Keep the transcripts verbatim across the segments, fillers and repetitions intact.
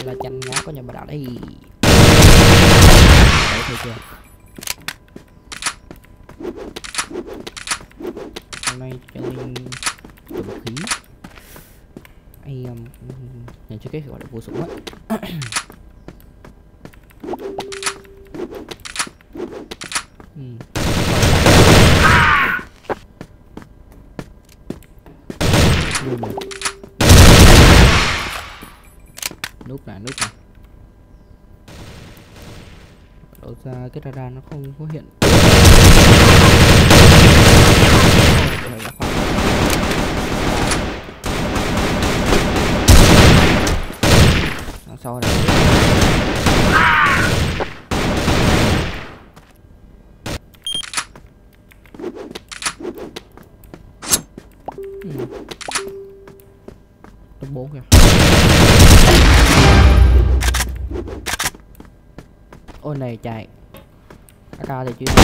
là chanh ngáo có nhà bà đạo đây. Đấy thấy chưa? Hôm nay cho nên tụ khí ai um, nhận cho cái gọi là vô sủng á. Ừ. Núp này, núp này. Đổ ra cái radar nó không có hiện. Đằng sau này. Ừ. Top bốn kìa. Ôi này chạy a ca thì chưa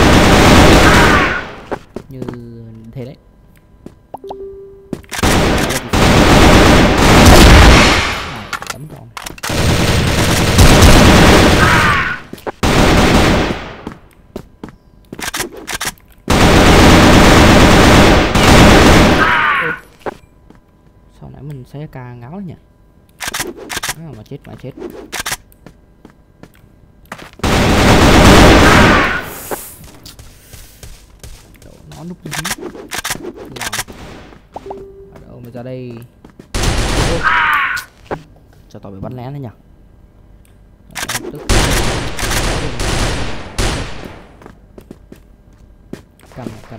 như thế đấy. Này, tấm tròn. Sau nãy mình sẽ ca ngáo nhỉ. À, mà chết mà chết. Nó núp dưới lòng. Ở đâu mà ra đây? Cho tao bị bắn lén đấy nhỉ. Tức cầm cầm.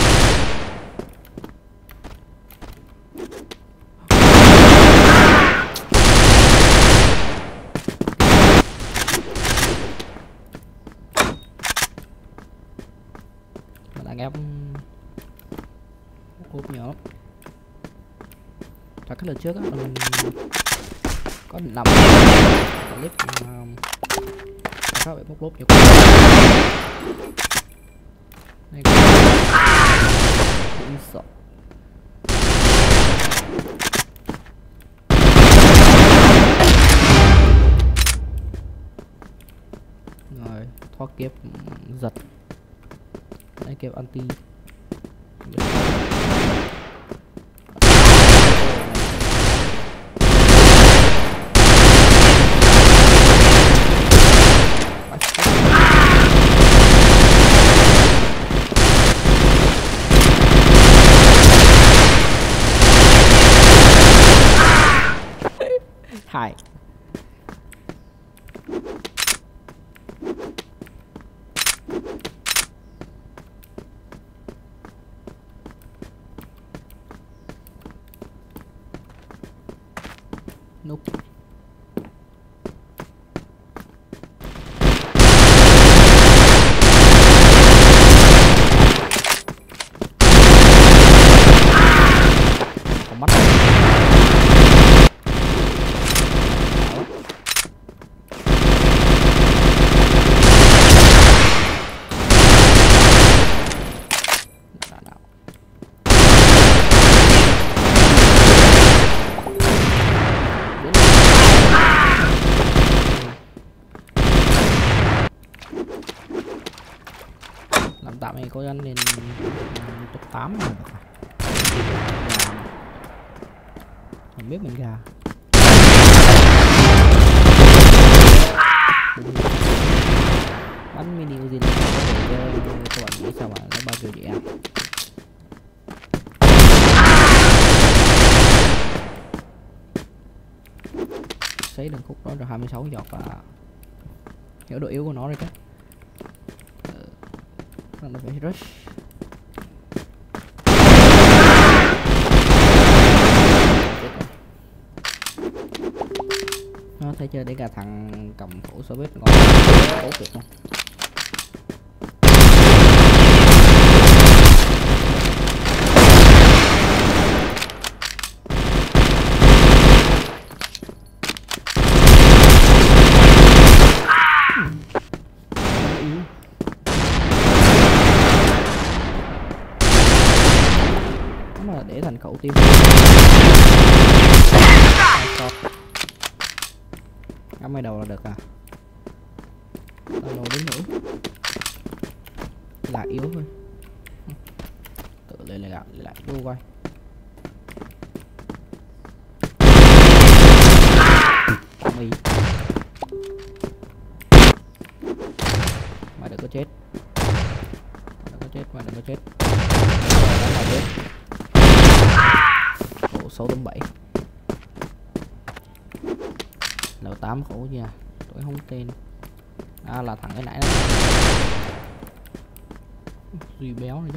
Mình đang ép cúp nhỏ lắm. Và cái lần trước á mình có định làm clip mà các bạn bốc lốp nhiều này cũng sợ. Rồi thoát kiếp giật đây kẹp anti. Hai núp. Còn mắt làm tạm này có ăn lên top tám rồi. Không biết mình gà bắn mini Uzi này để cho các bạn nghĩ sao mà nó bao nhiêu vậy à? Sấy đường khúc đó được hai mươi sáu giọt và hiểu độ yếu của nó rồi chứ. Nó phải rush. Nó thấy chưa, để cả thằng cầm khẩu số bếp ngon cố kịp không? Mà để thành khẩu tiêu. Ngắm hai đầu là được à? Tao nổ đến nữa là yếu thôi. Tự lên lại lại lại đu coi. Mày mày đừng có chết, đừng có chết, mày đừng có chết. Mày chết. Ổ sáu tấm bảy L tám khổ nha, tôi không tên. À là thằng cái nãy đó. Duy béo này chứ.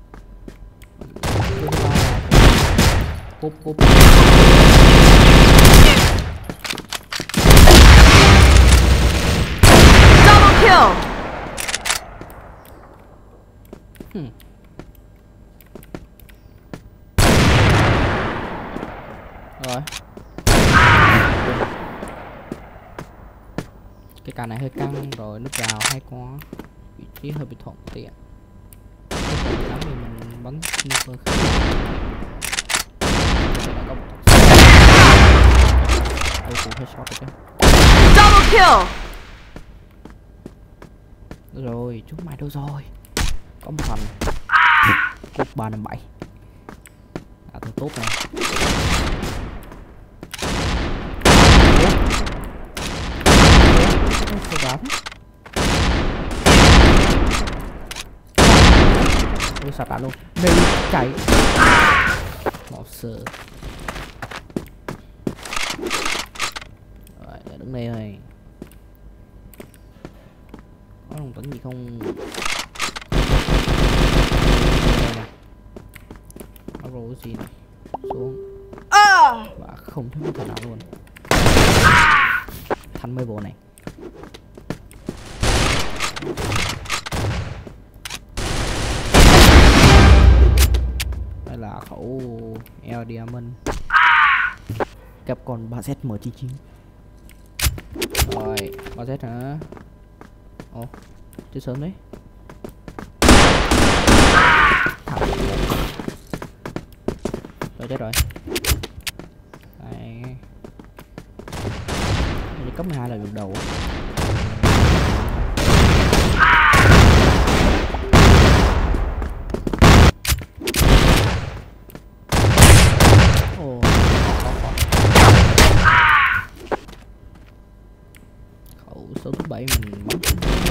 Cúp cúp. Double kill. Hmm. Rồi. Cái cà này hơi căng rồi, núp vào hay quá, vị trí hơi bị thuận tiện. Lắm thì mình bắn sniper khác. Ôi cũng headshot rồi chứ. Double kill. Được rồi, chúng mày đâu rồi? Có một phần. Cúp ba năm bảy. À thôi tốt này. Tôi đoán. Ôi sạt đạn luôn. Mày chạy. Bỏ sờ. Rồi, để đứng đây thôi. Có đồng tấn gì không? Nó rồi gì này. Xuống. Và không thấy một thằng nào luôn. Thành mấy bộ này. Đây là khẩu L Diamond kẹp còn ba Z M chín chín. Rồi ba Z hả? Ồ chết sớm đấy. Thằng rồi chết rồi. Đây đây cấp mười hai là được đầu. Ồ khẩu số thứ bảy mình bắn